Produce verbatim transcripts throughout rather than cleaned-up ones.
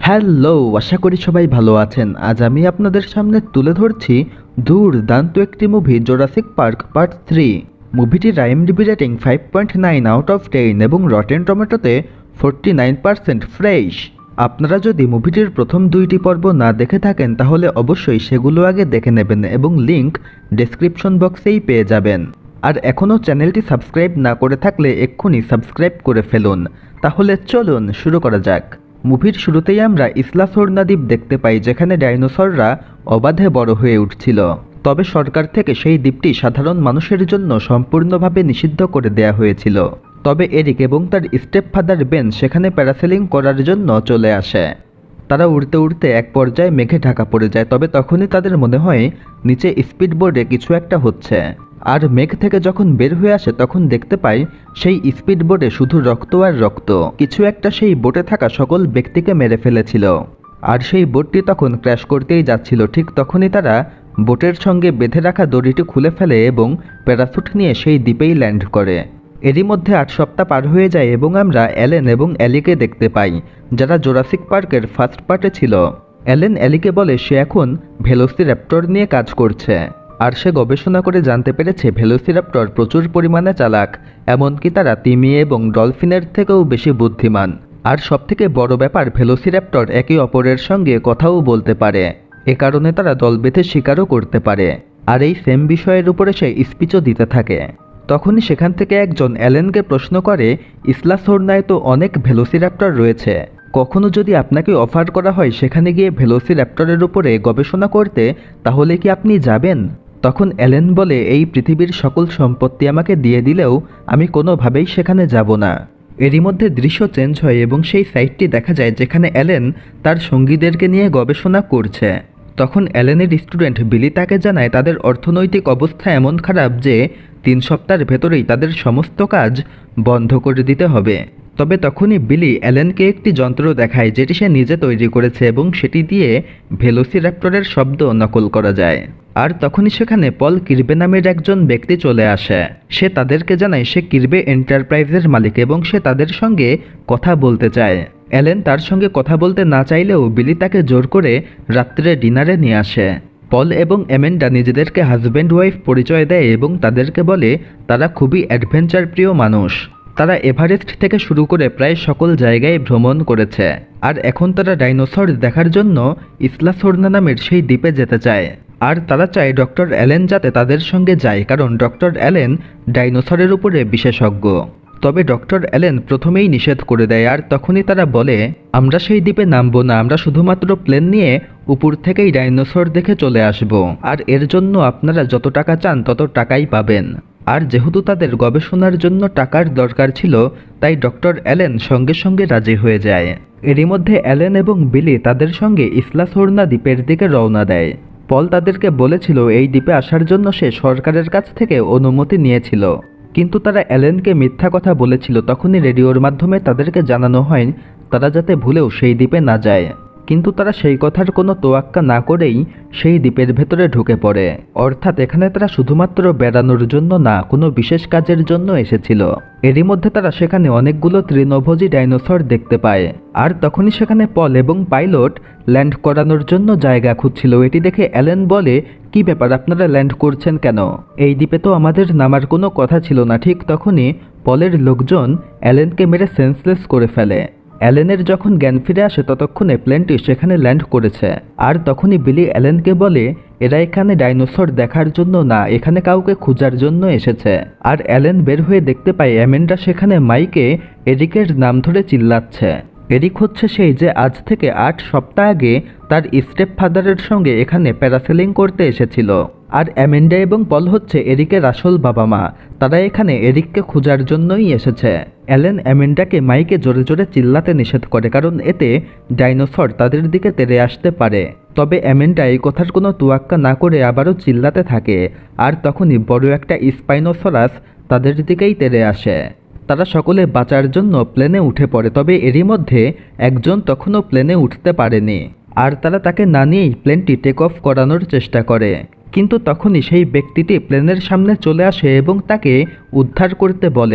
Hello, আশা করি সবাই ভালো আছেন। আজ আমি আপনাদের সামনে তুলে ধরছি দুর্দান্ত একটি movie Jurassic park part three. মুভিটির IMDb rating five point nine out of ten এবং রটেন টমেটোতে ফোরটি নাইন পার্সেন্ট ফ্রেশ। আপনারা যদি মুভিটির প্রথম দুইটি পর্ব না দেখে থাকেন তাহলে অবশ্যই সেগুলো আগে দেখে নেবেন এবং লিংক ডেসক্রিপশন বক্সেই পেয়ে যাবেন। আর এখনও চ্যানেলটি সাবস্ক্রাইব না করে থাকলে এক্ষুনি সাবস্ক্রাইব করে ফেলুন। তাহলে চলুন শুরু করা যাক। মুভির শুরুতেই আমরা ইসলাসোরনা দ্বীপ দেখতে পাই, যেখানে ডাইনোসররা অবাধে বড় হয়ে উঠছিল। তবে সরকার থেকে সেই দ্বীপটি সাধারণ মানুষের জন্য সম্পূর্ণভাবে নিষিদ্ধ করে দেয়া হয়েছিল। তবে এরিক এবং তার স্টেপ ফাদার বেন সেখানে প্যারাসেলিং করার জন্য চলে আসে। তারা উড়তে উড়তে এক পর্যায়ে মেঘে ঢাকা পড়ে যায়। তবে তখনই তাদের মনে হয় নিচে স্পিডবোর্ডে কিছু একটা হচ্ছে। আর মেঘ থেকে যখন বের হয়ে আসে তখন দেখতে পায় সেই স্পিডবোটে শুধু রক্ত আর রক্ত। কিছু একটা সেই বোটে থাকা সকল ব্যক্তিকে মেরে ফেলেছিল। আর সেই বোটটি তখন ক্র্যাশ করতেই যাচ্ছিল। ঠিক তখনই তারা বোটের সঙ্গে বেঁধে রাখা দড়িটি খুলে ফেলে এবং প্যারাসুট নিয়ে সেই দ্বীপেই ল্যান্ড করে। এরই মধ্যে আট সপ্তাহ পার হয়ে যায় এবং আমরা অ্যালেন এবং অ্যালিকে দেখতে পাই, যারা জোরাসিক পার্কের ফার্স্ট পার্টে ছিল। অ্যালেন অ্যালিকে বলে সে এখন ভেলোসিরাপ্টর নিয়ে কাজ করছে। আর সে গবেষণা করে জানতে পেরেছে ভেলোসিরাপ্টর প্রচুর পরিমাণে চালাক, এমনকি তারা তিমি এবং ডলফিনের থেকেও বেশি বুদ্ধিমান। আর সবথেকে বড় ব্যাপার, ভেলোসিরাপ্টর একে অপরের সঙ্গে কথাও বলতে পারে। এ কারণে তারা দল বেঁধে শিকারও করতে পারে। আর এই সেম বিষয়ের উপরে সে স্পিচও দিতে থাকে। তখনই সেখান থেকে একজন অ্যালেনকে প্রশ্ন করে, ইসলাসোরনায় তো অনেক ভেলোসিরাপ্টর রয়েছে, কখনো যদি আপনাকে অফার করা হয় সেখানে গিয়ে ভেলোসিরাপ্টরের উপরে গবেষণা করতে, তাহলে কি আপনি যাবেন? তখন অ্যালেন বলে, এই পৃথিবীর সকল সম্পত্তি আমাকে দিয়ে দিলেও আমি কোনোভাবেই সেখানে যাব না। এরই মধ্যে দৃশ্য চেঞ্জ হয় এবং সেই সাইটটি দেখা যায় যেখানে অ্যালেন তার সঙ্গীদেরকে নিয়ে গবেষণা করছে। তখন অ্যালেনের স্টুডেন্ট বিলি তাকে জানায় তাদের অর্থনৈতিক অবস্থা এমন খারাপ যে তিন সপ্তাহের ভেতরেই তাদের সমস্ত কাজ বন্ধ করে দিতে হবে। তবে তখনই বিলি অ্যালেনকে একটি যন্ত্র দেখায় যেটি সে নিজে তৈরি করেছে এবং সেটি দিয়ে ভেলোসিরাপ্টরের শব্দ নকল করা যায়। আর তখনই সেখানে পল কিরবে নামের একজন ব্যক্তি চলে আসে। সে তাদেরকে জানায় সে কিরবে এন্টারপ্রাইজের মালিক এবং সে তাদের সঙ্গে কথা বলতে চায়। অ্যালেন তার সঙ্গে কথা বলতে না চাইলেও বিলি তাকে জোর করে রাত্রে ডিনারে নিয়ে আসে। পল এবং অ্যামেন্ডা নিজেদেরকে হাজব্যান্ড ওয়াইফ পরিচয় দেয় এবং তাদেরকে বলে তারা খুবই অ্যাডভেঞ্চার প্রিয় মানুষ। তারা এভারেস্ট থেকে শুরু করে প্রায় সকল জায়গায় ভ্রমণ করেছে। আর এখন তারা ডাইনোসর দেখার জন্য ইসলাসোরনা নামের সেই দ্বীপে যেতে চায়। আর তারা চায় ডক্টর অ্যালেন যাতে তাদের সঙ্গে যায়, কারণ ডক্টর অ্যালেন ডাইনোসরের উপরে বিশেষজ্ঞ। তবে ডক্টর অ্যালেন প্রথমেই নিষেধ করে দেয়। আর তখনই তারা বলে, আমরা সেই দ্বীপে নামবো না, আমরা শুধুমাত্র প্লেন নিয়ে উপর থেকেই ডাইনোসর দেখে চলে আসব। আর এর জন্য আপনারা যত টাকা চান তত টাকাই পাবেন। আর যেহেতু তাদের গবেষণার জন্য টাকার দরকার ছিল, তাই ডক্টর অ্যালেন সঙ্গে সঙ্গে রাজি হয়ে যায়। এরই মধ্যে অ্যালেন এবং বিলি তাদের সঙ্গে ইসলাসোরনা দ্বীপের দিকে রওনা দেয়। পল তাদেরকে বলেছিল এই দ্বীপে আসার জন্য সে সরকারের কাছ থেকে অনুমতি নিয়েছিল, কিন্তু তারা অ্যালেনকে মিথ্যা কথা বলেছিল। তখনই রেডিওর মাধ্যমে তাদেরকে জানানো হয় তারা যাতে ভুলেও সেই দ্বীপে না যায়। কিন্তু তারা সেই কথার কোনো তোয়াক্কা না করেই সেই দ্বীপের ভেতরে ঢুকে পড়ে। অর্থাৎ এখানে তারা শুধুমাত্র বেড়ানোর জন্য না, কোনো বিশেষ কাজের জন্য এসেছিল। এরই মধ্যে তারা সেখানে অনেকগুলো তৃণভোজী ডাইনোসর দেখতে পায়। আর তখনই সেখানে পল এবং পাইলট ল্যান্ড করানোর জন্য জায়গা খুঁজছিল। এটি দেখে অ্যালেন বলে, কি ব্যাপার, আপনারা ল্যান্ড করছেন কেন? এই দ্বীপে তো আমাদের নামার কোনো কথা ছিল না। ঠিক তখনই পলের লোকজন অ্যালেনকে মেরে সেন্সলেস করে ফেলে। অ্যালেনের যখন জ্ঞান ফিরে আসে ততক্ষণে প্লেনটি সেখানে ল্যান্ড করেছে। আর তখনই বিলি অ্যালেনকে বলে, এরা এখানে ডাইনোসর দেখার জন্য না, এখানে কাউকে খোঁজার জন্য এসেছে। আর অ্যালেন বের হয়ে দেখতে পায় অ্যামেন্ডা সেখানে মাইকে এরিকের নাম ধরে চিল্লাচ্ছে। এরিক হচ্ছে সেই যে আজ থেকে আট সপ্তাহ আগে তার স্টেপ ফাদারের সঙ্গে এখানে প্যারাসেলিং করতে এসেছিল। আর অ্যামেন্ডা এবং পল হচ্ছে এরিকের আসল বাবা মা। তারা এখানে এরিককে খোঁজার জন্যই এসেছে। অ্যালেন অ্যামেন্ডাকে মাইকে জোরে জোরে চিল্লাতে নিষেধ করে, কারণ এতে ডাইনোসর তাদের দিকে তেড়ে আসতে পারে। তবে অ্যামেন্ডা এই কথার কোনো তোয়াক্কা না করে আবারও চিল্লাতে থাকে। আর তখনই বড় একটা স্পাইনোসরাস তাদের দিকেই তেড়ে আসে। তারা সকলে বাঁচার জন্য প্লেনে উঠে পড়ে। তবে এরই মধ্যে একজন তখনও প্লেনে উঠতে পারেনি। আর তারা তাকে না নিয়েই প্লেনটি টেক অফ করানোর চেষ্টা করে। কিন্তু তখনই সেই ব্যক্তিটি প্লেনের সামনে চলে আসে এবং তাকে উদ্ধার করতে বলে।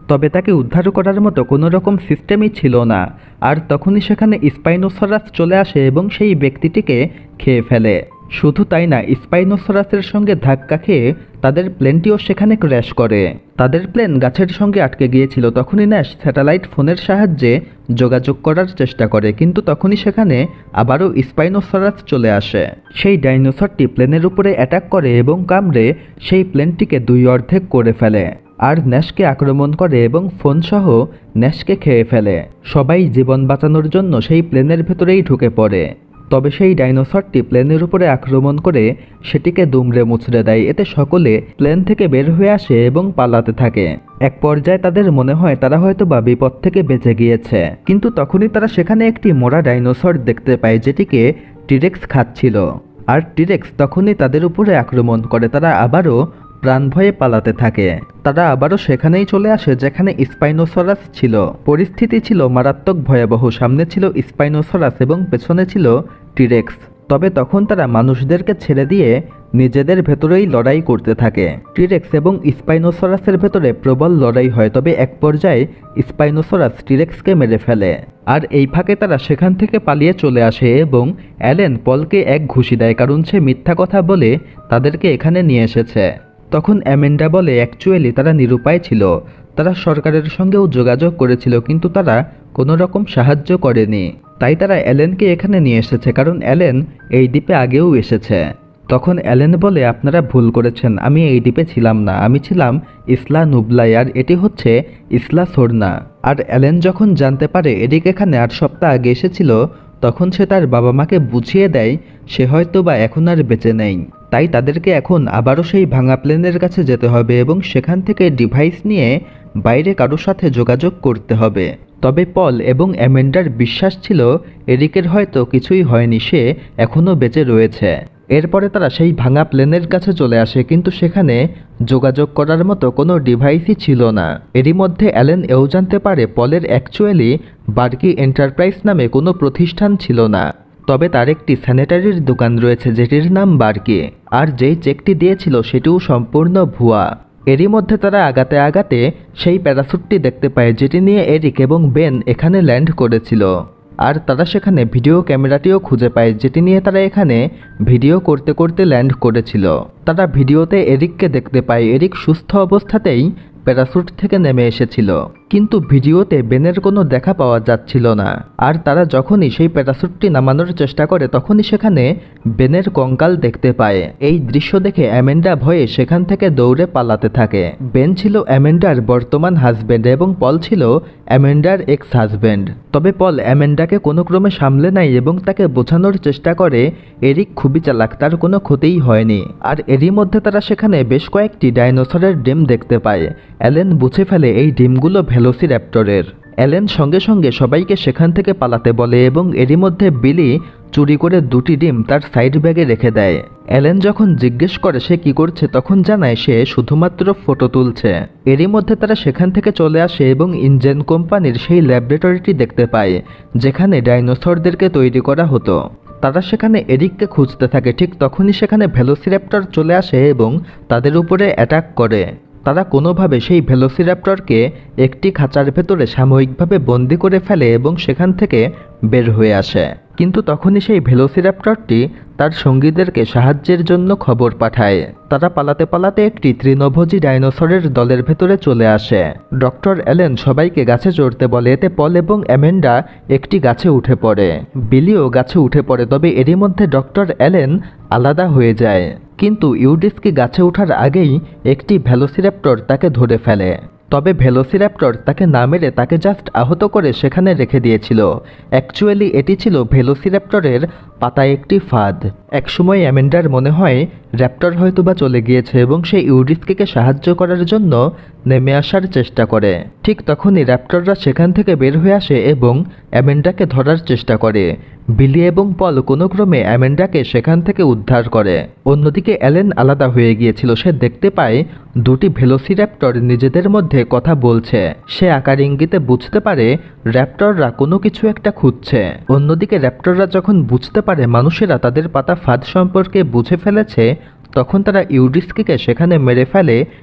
তবে তাকে উদ্ধার করার মতো কোনো রকম সিস্টেমই ছিল না। আর তখনই সেখানে স্পাইনোসরাস চলে আসে এবং সেই ব্যক্তিটিকে খেয়ে ফেলে। শুধু তাই না, স্পাইনোসরাসের সঙ্গে ধাক্কা খেয়ে তাদের প্লেনটিও সেখানে ক্র্যাশ করে। তাদের প্লেন গাছের সঙ্গে আটকে গিয়েছিল। তখনই ন্যাশ স্যাটেলাইট ফোনের সাহায্যে যোগাযোগ করার চেষ্টা করে, কিন্তু তখনই সেখানে আবারও স্পাইনোসরাস চলে আসে। সেই ডাইনোসরটি প্লেনের উপরে অ্যাটাক করে এবং কামড়ে সেই প্লেনটিকে দুই অর্ধেক করে ফেলে আর ন্যাশকে আক্রমণ করে এবং ফোনসহ ন্যাশকে খেয়ে ফেলে। সবাই জীবন বাঁচানোর জন্য সেই প্লেনের ভেতরেই ঢুকে পড়ে। তবে সেই ডাইনোসরটি প্লেনের উপরে আক্রমণ করে সেটিকে দুমড়ে মুচড়ে দেয়। এতে সকলে প্লেন থেকে বের হয়ে আসে এবং পালাতে থাকে। এক পর্যায়ে তাদের মনে হয় তারা হয়তো বা বিপদ থেকে বেঁচে গিয়েছে, কিন্তু তখনই তারা সেখানে একটি মরা ডাইনোসর দেখতে পায় যেটিকে টিরেক্স খাচ্ছিল। আর টিরেক্স তখনই তাদের উপরে আক্রমণ করে। তারা আবারও প্রাণ ভয়ে পালাতে থাকে। তারা আবারও সেখানেই চলে আসে যেখানে স্পাইনোসরাস ছিল। পরিস্থিতি ছিল মারাত্মক ভয়াবহ। সামনে ছিল স্পাইনোসরাস এবং পেছনে ছিল টিরেক্স। তবে তখন তারা মানুষদেরকে ছেড়ে দিয়ে নিজেদের ভেতরেই লড়াই করতে থাকে। টিরেক্স এবং স্পাইনোসরাসের ভেতরে প্রবল লড়াই হয়। তবে এক পর্যায়ে স্পাইনোসরাস টিরেক্সকে মেরে ফেলে। আর এই ফাঁকে তারা সেখান থেকে পালিয়ে চলে আসে এবং অ্যালেন পলকে এক ঘুষি দেয়, কারণ সে মিথ্যা কথা বলে তাদেরকে এখানে নিয়ে এসেছে। তখন অ্যামেন্ডা বলে অ্যাকচুয়ালি তারা নিরুপায় ছিল। তারা সরকারের সঙ্গেও যোগাযোগ করেছিল, কিন্তু তারা কোনো রকম সাহায্য করেনি। তাই তারা অ্যালেনকে এখানে নিয়ে এসেছে, কারণ অ্যালেন এই দ্বীপে আগেও এসেছে। তখন অ্যালেন বলে আপনারা ভুল করেছেন, আমি এই দ্বীপে ছিলাম না, আমি ছিলাম ইসলা নুবলাই আর এটি হচ্ছে ইসলা সোরনা। আর অ্যালেন যখন জানতে পারে এরিক এখানে আট সপ্তাহ আগে এসেছিল, তখন সে তার বাবা মাকে বুঝিয়ে দেয় সে হয়তো বা এখন আর বেঁচে নেই। তাই তাদেরকে এখন আবারও সেই ভাঙা প্লেনের কাছে যেতে হবে এবং সেখান থেকে ডিভাইস নিয়ে বাইরে কারোর সাথে যোগাযোগ করতে হবে। তবে পল এবং অ্যামেন্ডার বিশ্বাস ছিল এরিকের হয়তো কিছুই হয়নি, সে এখনও বেঁচে রয়েছে। এরপরে তারা সেই ভাঙা প্লেনের কাছে চলে আসে, কিন্তু সেখানে যোগাযোগ করার মতো কোনো ডিভাইসই ছিল না। এরই মধ্যে অ্যালেন এও জানতে পারে পলের অ্যাকচুয়ালি বার্কি এন্টারপ্রাইজ নামে কোনো প্রতিষ্ঠান ছিল না। তবে তার একটি স্যানিটারির দোকান রয়েছে যেটির নাম বার্কি, আর যেই চেকটি দিয়েছিল সেটিও সম্পূর্ণ ভুয়া। এরই মধ্যে তারা আগাতে আগাতে সেই প্যারাসুটটি দেখতে পায় যেটি নিয়ে এরিক এবং বেন এখানে ল্যান্ড করেছিল। আর তারা সেখানে ভিডিও ক্যামেরাটিও খুঁজে পায় যেটি নিয়ে তারা এখানে ভিডিও করতে করতে ল্যান্ড করেছিল। তারা ভিডিওতে এরিককে দেখতে পায়। এরিক সুস্থ অবস্থাতেই প্যারাসুট থেকে নেমে এসেছিল, কিন্তু ভিডিওতে বেনের কোনো দেখা পাওয়া যাচ্ছিল না। আর তারা যখনই সেই প্যারাসুটটি নামানোর চেষ্টা করে তখনই সেখানে বেনের কঙ্কাল দেখতে পায়। এই দৃশ্য দেখে অ্যামেন্ডা ভয়ে সেখান থেকে দৌড়ে পালাতে থাকে। বেন ছিল অ্যামেন্ডার বর্তমান হাজব্যান্ড এবং পল ছিল অ্যামেন্ডার এক্স হাজব্যান্ড। তবে পল অ্যামেন্ডাকে কোনো ক্রমে সামলে নেয় এবং তাকে বোঝানোর চেষ্টা করে এরিক খুবই চালাক, তার কোনো ক্ষতিই হয়নি। আর এরই মধ্যে তারা সেখানে বেশ কয়েকটি ডাইনোসরের ডিম দেখতে পায়। অ্যালেন বুঝে ফেলে এই ডিমগুলো ভেলোসিরাপ্টরের। অ্যালেন সঙ্গে সঙ্গে সবাইকে সেখান থেকে পালাতে বলে এবং এরই মধ্যে বিলি চুরি করে দুটি ডিম তার সাইড ব্যাগে রেখে দেয়। অ্যালেন যখন জিজ্ঞেস করে সে কি করছে, তখন জানায় সে শুধুমাত্র ফটো তুলছে। এরই মধ্যে তারা সেখান থেকে চলে আসে এবং ইনজেন কোম্পানির সেই ল্যাবরেটরিটি দেখতে পায় যেখানে ডাইনোসরদেরকে তৈরি করা হতো। তারা সেখানে এরিককে খুঁজতে থাকে। ঠিক তখনই সেখানে ভেলোসিরাপ্টর চলে আসে এবং তাদের উপরে অ্যাটাক করে। তারা কোনোভাবে সেই ভেলোসিরাপ্টরকে একটি খাঁচার ভেতরে সাময়িকভাবে বন্দি করে ফেলে এবং সেখান থেকে বের হয়ে আসে। কিন্তু তখনই সেই ভেলোসিরাপ্টরটি তার সঙ্গীদেরকে সাহায্যের জন্য খবর পাঠায়। তারা পালাতে পালাতে একটি তৃণভোজী ডাইনোসরের দলের ভেতরে চলে আসে। ডক্টর অ্যালেন সবাইকে গাছে চড়তে বলে, এতে পল এবং অ্যামেন্ডা একটি গাছে উঠে পড়ে। বিলিও গাছে উঠে পড়ে। তবে এরই মধ্যে ডক্টর অ্যালেন আলাদা হয়ে যায়, কিন্তু ইউডিসকি গাছে ওঠার আগেই একটি ভেলোসিরাপ্টর তাকে ধরে ফেলে। তবে ভেলোসিরাপ্টর তাকে না মেরে তাকে জাস্ট আহত করে সেখানে রেখে দিয়েছিল। অ্যাকচুয়ালি এটি ছিল ভেলোসিরাপ্টরের পাতায় একটি ফাঁদ। একসময় অ্যামেন্ডার মনে হয় র্যাপ্টর হয়তোবা চলে গিয়েছে এবং সে ইউডিসকিকে সাহায্য করার জন্য নেমে আসার চেষ্টা করে। ঠিক তখনই র্যাপ্টররা সেখান থেকে বের হয়ে আসে এবং অ্যামেন্ডাকে ধরার চেষ্টা করে। বিলি এবং পল কোনো ক্রমে অ্যামেন্ডাকে সেখান থেকে উদ্ধার করে। অন্যদিকে অ্যালেন আলাদা হয়ে গিয়েছিল। সে দেখতে পায় দুটি ভেলোসিরাপ্টর নিজেদের মধ্যে কথা বলছে। সে আকার ইঙ্গিতে বুঝতে পারে র্যাপ্টররা কোনো কিছু একটা খুঁজছে। অন্যদিকে র্যাপ্টররা যখন বুঝতে পারে মানুষেরা তাদের পাতা ফাঁদ সম্পর্কে বুঝে ফেলেছে, তখন তারা ইউডিসকিকে সেখানে মেরে ফেলে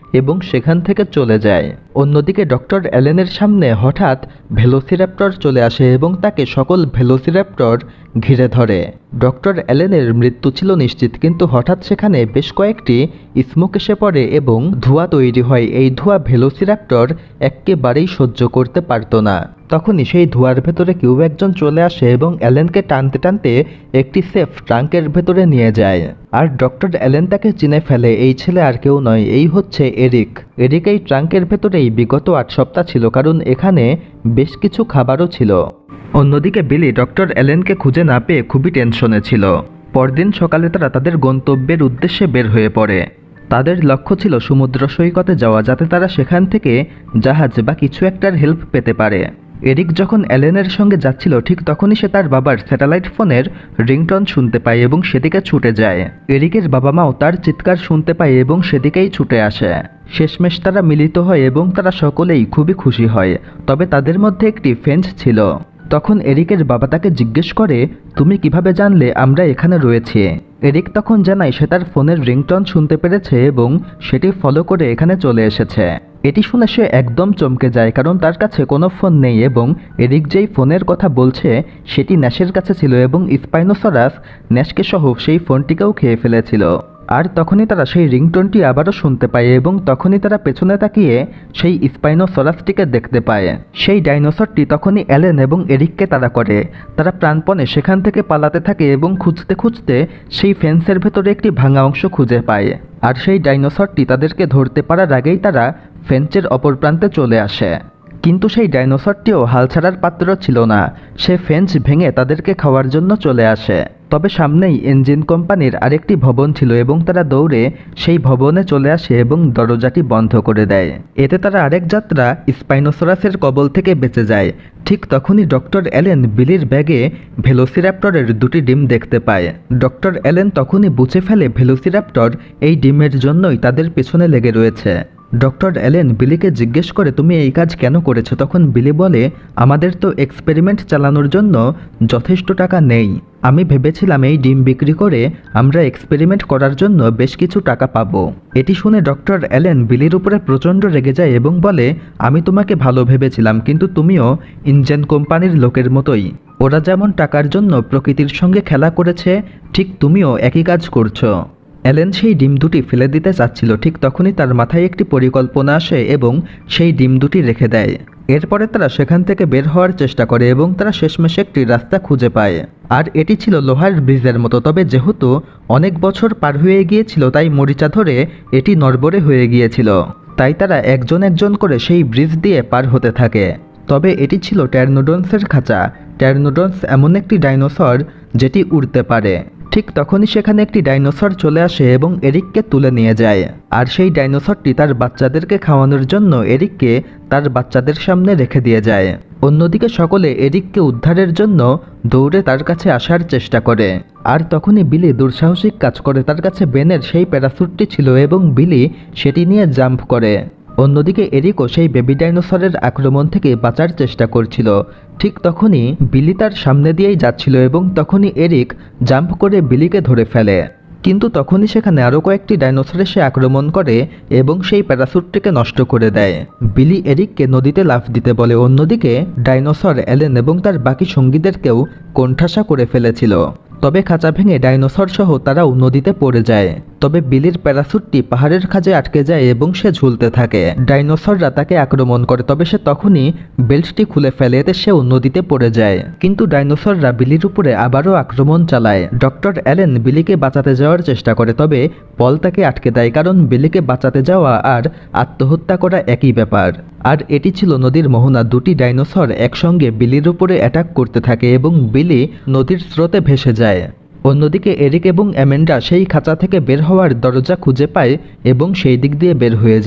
এবং সেখান থেকে চলে যায়। অন্যদিকে ডক্টর অ্যালেনের সামনে হঠাৎ ভেলোসিরাপ্টর চলে আসে এবং তাকে সকল ভেলোসিরাপ্টর ঘিরে ধরে। ডক্টর অ্যালেনের মৃত্যু ছিল নিশ্চিত, কিন্তু হঠাৎ সেখানে বেশ কয়েকটি স্মোক এসে পড়ে এবং ধোঁয়া তৈরি হয়। এই ধোঁয়া ভেলোসিরাপ্টর একেবারেই সহ্য করতে পারত না। তখনই সেই ধোঁয়ার ভেতরে কেউ একজন চলে আসে এবং অ্যালেনকে টানতে টানতে একটি সেফ ট্রাঙ্কের ভেতরে নিয়ে যায়। আর ডক্টর অ্যালেন তাকে চিনে ফেলে, এই ছেলে আর কেউ নয়, এই হচ্ছে এরিক। এরিক এই ট্রাঙ্কের ভেতরেই বিগত আট সপ্তাহ ছিল, কারণ এখানে বেশ কিছু খাবারও ছিল। অন্যদিকে বিলি ডক্টর অ্যালেনকে খুঁজে না পেয়ে খুবই টেনশনে ছিল। পরদিন সকালে তারা তাদের গন্তব্যের উদ্দেশ্যে বের হয়ে পড়ে। তাদের লক্ষ্য ছিল সমুদ্র সৈকতে যাওয়া, যাতে তারা সেখান থেকে জাহাজ বা কিছু একটার হেল্প পেতে পারে। এরিক যখন অ্যালেনের সঙ্গে যাচ্ছিল ঠিক তখনই সে তার বাবার স্যাটেলাইট ফোনের রিংটন শুনতে পায় এবং সেদিকে ছুটে যায়। এরিকের বাবা মাও তার চিৎকার শুনতে পায় এবং সেদিকেই ছুটে আসে। শেষমেশ তারা মিলিত হয় এবং তারা সকলেই খুবই খুশি হয়। তবে তাদের মধ্যে একটি ফেঞ্চ ছিল। তখন এরিকের বাবা তাকে জিজ্ঞেস করে, তুমি কিভাবে জানলে আমরা এখানে রয়েছি? এরিক তখন জানায় সে তার ফোনের রিংটন শুনতে পেরেছে এবং সেটি ফলো করে এখানে চলে এসেছে। এটি শুনে সে একদম চমকে যায়, কারণ তার কাছে কোনো ফোন নেই এবং এরিক যেই ফোনের কথা বলছে সেটি ন্যাশের কাছে ছিল এবং স্পাইনোসরাস ন্যাশকে সহ সেই ফোনটিকেও খেয়ে ফেলেছিল। আর তখনই তারা সেই রিংটোনটি আবারও শুনতে পায় এবং তখনই তারা পেছনে তাকিয়ে সেই স্পাইনোসরাসটিকে দেখতে পায়। সেই ডাইনোসরটি তখনই অ্যালেন এবং এরিককে তাড়া করে। তারা প্রাণপণে সেখান থেকে পালাতে থাকে এবং খুঁজতে খুঁজতে সেই ফেন্সের ভেতরে একটি ভাঙা অংশ খুঁজে পায়। আর সেই ডাইনোসরটি তাদেরকে ধরতে পারার আগেই তারা ফেন্সের অপর প্রান্তে চলে আসে। কিন্তু সেই ডাইনোসরটিও হাল ছাড়ার পাত্র ছিল না। সে ফেন্স ভেঙে তাদেরকে খাওয়ার জন্য চলে আসে। তবে সামনেই ইঞ্জিন কোম্পানির আরেকটি ভবন ছিল এবং তারা দৌড়ে সেই ভবনে চলে আসে এবং দরজাটি বন্ধ করে দেয়। এতে তারা আরেক যাত্রা স্পাইনোসরাসের কবল থেকে বেঁচে যায়। ঠিক তখনই ডক্টর অ্যালেন বিলির ব্যাগে ভেলোসিরাপ্টরের দুটি ডিম দেখতে পায়। ডক্টর অ্যালেন তখনই বুঝে ফেলে ভেলোসিরাপ্টর এই ডিমের জন্যই তাদের পেছনে লেগে রয়েছে। ডক্টর অ্যালেন বিলিকে জিজ্ঞেস করে, তুমি এই কাজ কেন করেছো? তখন বিলি বলে, আমাদের তো এক্সপেরিমেন্ট চালানোর জন্য যথেষ্ট টাকা নেই। আমি ভেবেছিলাম এই ডিম বিক্রি করে আমরা এক্সপেরিমেন্ট করার জন্য বেশ কিছু টাকা পাবো। এটি শুনে ডক্টর অ্যালেন বিলির উপরে প্রচণ্ড রেগে যায় এবং বলে, আমি তোমাকে ভালো ভেবেছিলাম, কিন্তু তুমিও ইঞ্জিন কোম্পানির লোকের মতোই। ওরা যেমন টাকার জন্য প্রকৃতির সঙ্গে খেলা করেছে, ঠিক তুমিও একই কাজ করছো। অ্যালেন সেই ডিম দুটি ফেলে দিতে চাচ্ছিল, ঠিক তখনই তার মাথায় একটি পরিকল্পনা আসে এবং সেই ডিম দুটি রেখে দেয়। এরপরে তারা সেখান থেকে বের হওয়ার চেষ্টা করে এবং তারা শেষমেশ একটি রাস্তা খুঁজে পায়। আর এটি ছিল লোহার ব্রিজের মতো, তবে যেহেতু অনেক বছর পার হয়ে গিয়েছিল তাই মরিচা ধরে এটি নড়বড়ে হয়ে গিয়েছিল। তাই তারা একজন একজন করে সেই ব্রিজ দিয়ে পার হতে থাকে। তবে এটি ছিল ট্যারনোডন্সের খাঁচা। ট্যারনোডন্স এমন একটি ডাইনোসর যেটি উড়তে পারে। ঠিক তখনই সেখানে একটি ডাইনোসর চলে আসে এবং এরিককে তুলে নিয়ে যায়। আর সেই ডাইনোসরটি তার বাচ্চাদেরকে খাওয়ানোর জন্য এরিককে তার বাচ্চাদের সামনে রেখে দিয়ে যায়। অন্যদিকে সকলে এরিককে উদ্ধারের জন্য দৌড়ে তার কাছে আসার চেষ্টা করে। আর তখনই বিলি দুঃসাহসিক কাজ করে। তার কাছে বেনের সেই প্যারাসুটটি ছিল এবং বিলি সেটি নিয়ে জাম্প করে। অন্যদিকে এরিকও সেই বেবি ডাইনোসরের আক্রমণ থেকে বাঁচার চেষ্টা করছিল। ঠিক তখনই বিলি তার সামনে দিয়েই যাচ্ছিল এবং তখনই এরিক জাম্প করে বিলিকে ধরে ফেলে। কিন্তু তখনই সেখানে আরও কয়েকটি ডাইনোসর এসে আক্রমণ করে এবং সেই প্যারাসুটটিকে নষ্ট করে দেয়। বিলি এরিককে নদীতে লাফ দিতে বলে। অন্যদিকে ডাইনোসর অ্যালেন এবং তার বাকি সঙ্গীদেরকেও কোণঠাসা করে ফেলেছিল। তবে খাঁচা ভেঙে ডাইনোসর সহ তারাও নদীতে পড়ে যায়। তবে বিলির প্যারাসুটটি পাহাড়ের খাঁজে আটকে যায় এবং সে ঝুলতে থাকে। ডাইনোসররা তাকে আক্রমণ করে, তবে সে তখনই বেল্টটি খুলে ফেলে, এতে সেও নদীতে পড়ে যায়। কিন্তু ডাইনোসররা বিলির উপরে আবারও আক্রমণ চালায়। ডক্টর অ্যালেন বিলিকে বাঁচাতে যাওয়ার চেষ্টা করে, তবে পল তাকে আটকে দেয়, কারণ বিলিকে বাঁচাতে যাওয়া আর আত্মহত্যা করা একই ব্যাপার। আর এটি ছিল নদীর মোহনা। দুটি ডাইনোসর একসঙ্গে বিলির উপরে অ্যাটাক করতে থাকে এবং বিলি নদীর স্রোতে ভেসে যায়। অন্যদিকে এরিক এবং অ্যামেন্ডা সেই খাঁচা থেকে বের হওয়ার দরজা খুঁজে পায় এবং সেই দিক দিয়ে বের হয়ে যায়।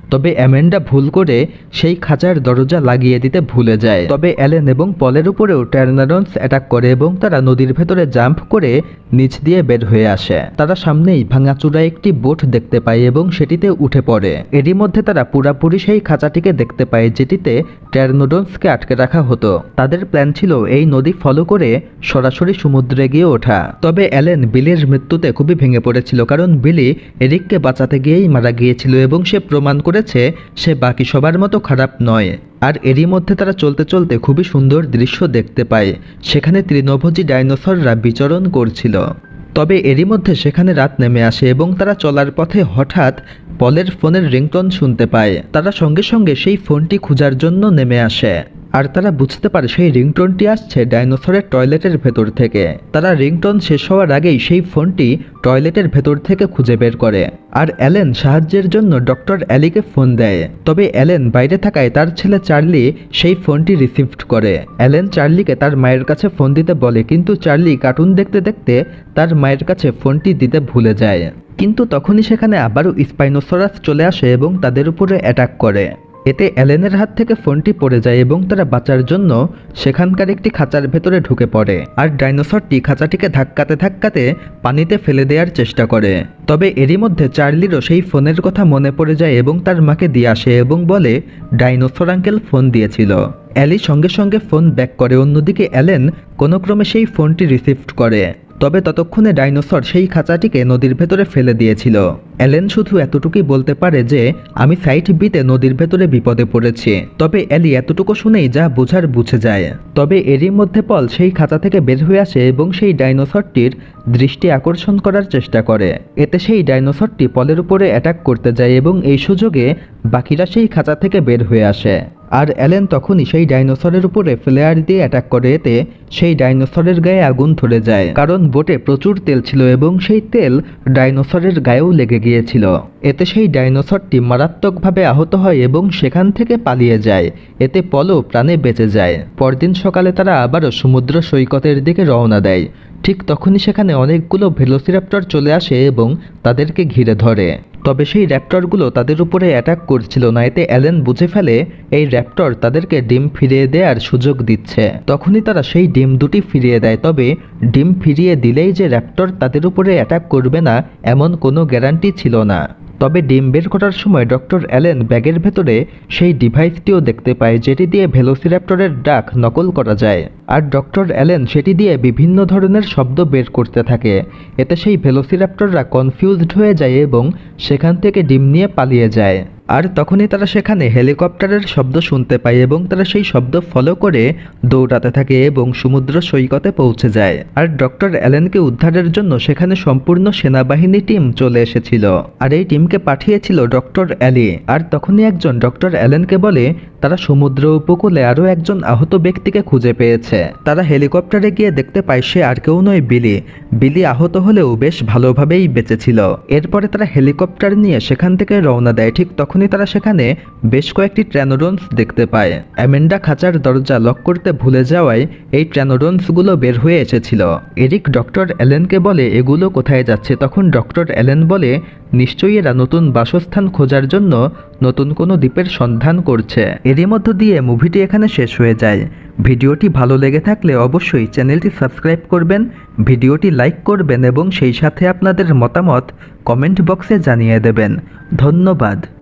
তবে অ্যামেন্ডা ভুল করে সেই খাঁচার দরজা লাগিয়ে দিতে ভুলে যায়। তবে অ্যালেন এবং পলের উপরেও টার্নারন্স অ্যাটাক করে এবং তারা নদীর ভেতরে জাম্প করে নিচ দিয়ে বের হয়ে আসে। তারা সামনেই ভাঙাচুরা একটি বোট দেখতে পায় এবং সেটিতে উঠে পড়ে। এরই মধ্যে তারা পুরাপুরি সেই খাঁচাটিকে দেখতে পায় যেটিতে টার্নারন্সকে আটকে রাখা হতো। তাদের প্ল্যান ছিল এই নদী ফলো করে সরাসরি সমুদ্রে গিয়ে ওঠা। তবে অ্যালেন বিলির মৃত্যুতে খুবই ভেঙে পড়েছিল, কারণ বিলি এরিককে বাঁচাতে গিয়েই মারা গিয়েছিল এবং সে প্রমাণ করেছে সে বাকি সবার মতো খারাপ নয়। আর এরই মধ্যে তারা চলতে চলতে খুবই সুন্দর দৃশ্য দেখতে পায়। সেখানে তৃণভোজী ডাইনোসররা বিচরণ করছিল। তবে এরই মধ্যে সেখানে রাত নেমে আসে এবং তারা চলার পথে হঠাৎ পলের ফোনের রিংটোন শুনতে পায়। তারা সঙ্গে সঙ্গে সেই ফোনটি খোঁজার জন্য নেমে আসে আর তারা বুঝতে পারে সেই রিংটোনটি আসছে ডাইনোসরের টয়লেটের ভেতর থেকে। তারা রিংটোন শেষ হওয়ার আগেই সেই ফোনটি টয়লেটের ভেতর থেকে খুঁজে বের করে আর অ্যালেন সাহায্যের জন্য ডক্টর অ্যালিকে ফোন দেয়। তবে অ্যালেন বাইরে থাকায় তার ছেলে চার্লি সেই ফোনটি রিসিভ করে। অ্যালেন চার্লিকে তার মায়ের কাছে ফোন দিতে বলে, কিন্তু চার্লি কার্টুন দেখতে দেখতে তার মায়ের কাছে ফোনটি দিতে ভুলে যায়। কিন্তু তখনই সেখানে আবারও স্পাইনোসরাস চলে আসে এবং তাদের উপরে অ্যাটাক করে। এতে অ্যালেনের হাত থেকে ফোনটি পড়ে যায় এবং তারা বাঁচার জন্য সেখানকার একটি খাঁচার ভেতরে ঢুকে পড়ে আর ডাইনোসরটি খাঁচাটিকে ধাক্কাতে ধাক্কাতে পানিতে ফেলে দেওয়ার চেষ্টা করে। তবে এরই মধ্যে চার্লিরও সেই ফোনের কথা মনে পড়ে যায় এবং তার মাকে দিয়ে আসে এবং বলে ডাইনোসর আঙ্কেল ফোন দিয়েছিল। অ্যালি সঙ্গে সঙ্গে ফোন ব্যাক করে। অন্যদিকে অ্যালেন কোনো ক্রমে সেই ফোনটি রিসিভ করে। তবে ততক্ষণে ডাইনোসর সেই খাঁচাটিকে নদীর ভেতরে ফেলে দিয়েছিল। অ্যালেন শুধু এতটুকুই বলতে পারে যে আমি সাইট বিতে নদীর ভেতরে বিপদে পড়েছি। তবে অ্যালি এতটুকু শুনেই যা বোঝার বুঝে যায়। তবে এরই মধ্যে পল সেই খাঁচা থেকে বের হয়ে আসে এবং সেই ডাইনোসরটির দৃষ্টি আকর্ষণ করার চেষ্টা করে। এতে সেই ডাইনোসরটি পলের উপরে অ্যাটাক করতে যায় এবং এই সুযোগে বাকিরা সেই খাঁচা থেকে বের হয়ে আসে। আর অ্যালেন তখনই সেই ডাইনোসরের উপরে ফ্লেয়ার দিয়ে অ্যাটাক করে। এতে সেই ডাইনোসরের গায়ে আগুন ধরে যায়, কারণ বোটে প্রচুর তেল ছিল এবং সেই তেল ডাইনোসরের গায়েও লেগে গিয়েছিল। এতে সেই ডাইনোসরটি মারাত্মকভাবে আহত হয় এবং সেখান থেকে পালিয়ে যায়। এতে পলও প্রাণে বেঁচে যায়। পরদিন সকালে তারা আবারও সমুদ্র সৈকতের দিকে রওনা দেয়। ঠিক তখনই সেখানে অনেকগুলো ভেলোসিরাপ্টর চলে আসে এবং তাদেরকে ঘিরে ধরে। তবে সেই র্যাপ্টরগুলো তাদের উপরে অ্যাটাক করছিল না। এতে অ্যালেন বুঝে ফেলে এই র্যাপ্টর তাদেরকে ডিম ফিরিয়ে দেওয়ার সুযোগ দিচ্ছে। তখনই তারা সেই ডিম দুটি ফিরিয়ে দেয়। তবে ডিম ফিরিয়ে দিলেই যে র্যাপ্টর তাদের উপরে অ্যাটাক করবে না এমন কোনো গ্যারান্টি ছিল না। তবে ডিম বের করার সময় ডক্টর অ্যালেন ব্যাগের ভেতরে সেই ডিভাইসটিও দেখতে পায় যেটি দিয়ে ভেলোসিরাপ্টরের ডাক নকল করা যায়। আর ডক্টর অ্যালেন সেটি দিয়ে বিভিন্ন ধরনের শব্দ বের করতে থাকে। এতে সেই ভেলোসিরাপ্টররা কনফিউজড হয়ে যায় এবং সেখান থেকে ডিম নিয়ে পালিয়ে যায়। আর তখনই তারা সেখানে হেলিকপ্টারের শব্দ শুনতে পায় এবং তারা সেই শব্দ ফলো করে দৌড়াতে থাকে এবং সমুদ্র সৈকতে পৌঁছে যায়। আর ডক্টর অ্যালেনকে উদ্ধারের জন্য সেখানে সম্পূর্ণ সেনাবাহিনী টিম চলে এসেছিল আর এই টিমকে পাঠিয়েছিল ডক্টর অ্যালি। আর তখনই একজন ডক্টর অ্যালেনকে বলে তারা সমুদ্র উপকূলে আরও একজন আহত ব্যক্তিকে খুঁজে পেয়েছে। তারা হেলিকপ্টারে গিয়ে দেখতে পায় সে আর কেউ নয়, বিলি। বিলি আহত হলেও বেশ ভালোভাবেই বেঁচেছিল। এরপরে তারা হেলিকপ্টার নিয়ে সেখান থেকে রওনা দেয়। ঠিক তখনই তারা সেখানে বেশ কয়েকটি ট্র্যানোডন্স দেখতে পায়। অ্যামেন্ডা খাঁচার দরজা লক করতে ভুলে যাওয়ায় এই ট্র্যানোডন্সগুলো বের হয়ে এসেছিল। এরিক ডক্টর অ্যালেনকে বলে এগুলো কোথায় যাচ্ছে। তখন ডক্টর অ্যালেন বলে নিশ্চয়ই এরা নতুন বাসস্থান খোঁজার জন্য নতুন কোনো দ্বীপের সন্ধান করছে। এরই মধ্য দিয়ে মুভিটি এখানে শেষ হয়ে যায়। ভিডিওটি ভালো লেগে থাকলে অবশ্যই চ্যানেলটি সাবস্ক্রাইব করবেন, ভিডিওটি লাইক করবেন এবং সেই সাথে আপনাদের মতামত কমেন্ট বক্সে জানিয়ে দেবেন। ধন্যবাদ।